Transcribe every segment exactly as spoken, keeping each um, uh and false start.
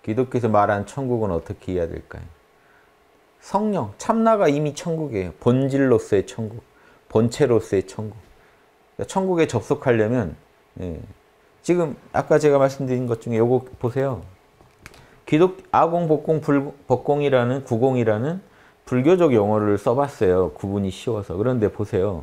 기독교에서 말하는 천국은 어떻게 이해해야 될까요? 성령, 참나가 이미 천국이에요. 본질로서의 천국, 본체로서의 천국. 그러니까 천국에 접속하려면 예. 지금 아까 제가 말씀드린 것 중에 요거 보세요. 기독 아공, 복공, 불, 법공이라는 구공이라는 불교적 용어를 써봤어요. 구분이 쉬워서. 그런데 보세요.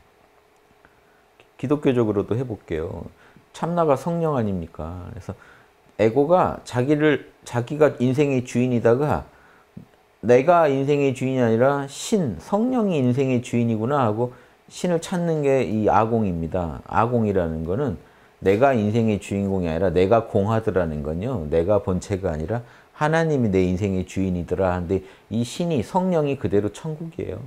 기독교적으로도 해볼게요. 참나가 성령 아닙니까? 그래서 에고가 자기를 자기가 인생의 주인이다가 내가 인생의 주인이 아니라 신, 성령이 인생의 주인이구나 하고 신을 찾는 게 이 아공입니다. 아공이라는 거는 내가 인생의 주인공이 아니라 내가 공하더라는 건요. 내가 본체가 아니라 하나님이 내 인생의 주인이더라 하는데 이 신이 성령이 그대로 천국이에요.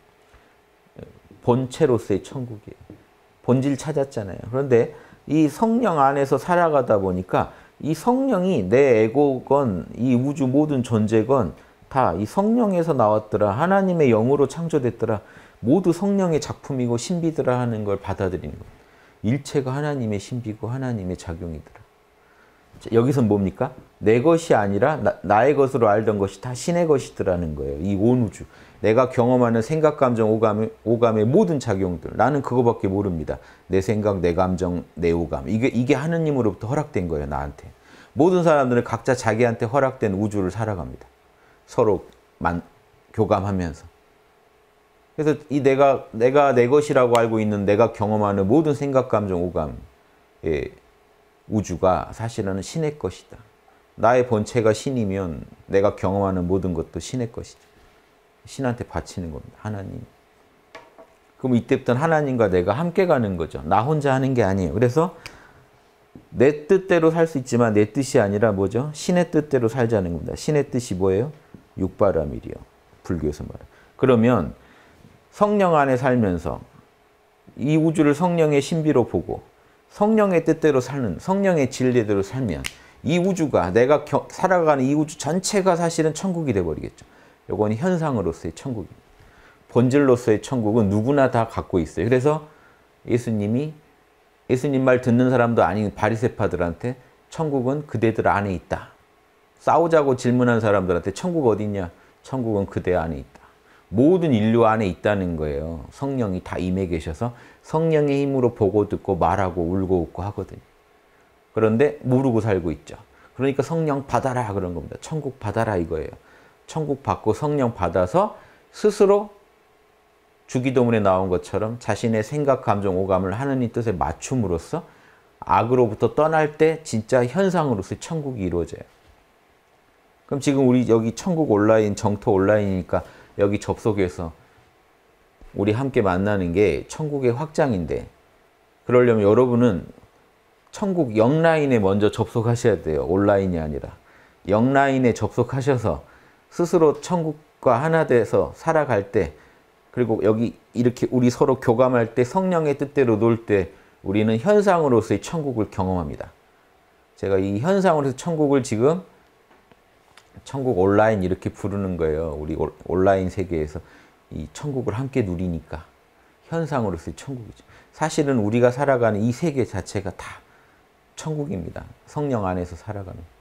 본체로서의 천국이에요. 본질 찾았잖아요. 그런데 이 성령 안에서 살아가다 보니까 이 성령이 내 에고건 이 우주 모든 존재건 다 이 성령에서 나왔더라. 하나님의 영으로 창조됐더라. 모두 성령의 작품이고 신비더라 하는 걸 받아들이는 거예요. 일체가 하나님의 신비고 하나님의 작용이더라. 여기서 뭡니까? 내 것이 아니라 나, 나의 것으로 알던 것이 다 신의 것이더라는 거예요. 이 온 우주. 내가 경험하는 생각, 감정, 오감의, 오감의 모든 작용들. 나는 그거밖에 모릅니다. 내 생각, 내 감정, 내 오감. 이게, 이게 하느님으로부터 허락된 거예요. 나한테. 모든 사람들은 각자 자기한테 허락된 우주를 살아갑니다. 서로 만, 교감하면서. 그래서 이 내가, 내가 내 것이라고 알고 있는 내가 경험하는 모든 생각, 감정, 오감의 우주가 사실은 신의 것이다. 나의 본체가 신이면 내가 경험하는 모든 것도 신의 것이죠. 신한테 바치는 겁니다. 하나님. 그럼 이때부터는 하나님과 내가 함께 가는 거죠. 나 혼자 하는 게 아니에요. 그래서 내 뜻대로 살 수 있지만 내 뜻이 아니라 뭐죠? 신의 뜻대로 살자는 겁니다. 신의 뜻이 뭐예요? 육바라밀이요. 불교에서 말해요. 그러면 성령 안에 살면서 이 우주를 성령의 신비로 보고 성령의 뜻대로 사는 성령의 진리대로 살면 이 우주가 내가 겨, 살아가는 이 우주 전체가 사실은 천국이 돼버리겠죠. 이건 현상으로서의 천국입니다. 본질로서의 천국은 누구나 다 갖고 있어요. 그래서 예수님이 예수님 말 듣는 사람도 아닌 바리새파들한테 천국은 그대들 안에 있다. 싸우자고 질문한 사람들한테 천국 어디 있냐? 천국은 그대 안에 있다. 모든 인류 안에 있다는 거예요. 성령이 다 임해 계셔서 성령의 힘으로 보고 듣고 말하고 울고 웃고 하거든요. 그런데 모르고 살고 있죠. 그러니까 성령 받아라 그런 겁니다. 천국 받아라 이거예요. 천국 받고 성령 받아서 스스로 주기도문에 나온 것처럼 자신의 생각, 감정, 오감을 하느님 뜻에 맞춤으로써 악으로부터 떠날 때 진짜 현상으로서 천국이 이루어져요. 그럼 지금 우리 여기 천국 온라인, 정토 온라인이니까 여기 접속해서 우리 함께 만나는 게 천국의 확장인데 그러려면 여러분은 천국 영라인에 먼저 접속하셔야 돼요. 온라인이 아니라. 영라인에 접속하셔서 스스로 천국과 하나 돼서 살아갈 때 그리고 여기 이렇게 우리 서로 교감할 때 성령의 뜻대로 놀 때 우리는 현상으로서의 천국을 경험합니다. 제가 이 현상으로서 천국을 지금 천국 온라인 이렇게 부르는 거예요. 우리 온라인 세계에서 이 천국을 함께 누리니까 현상으로서의 천국이죠. 사실은 우리가 살아가는 이 세계 자체가 다 천국입니다. 성령 안에서 살아가는.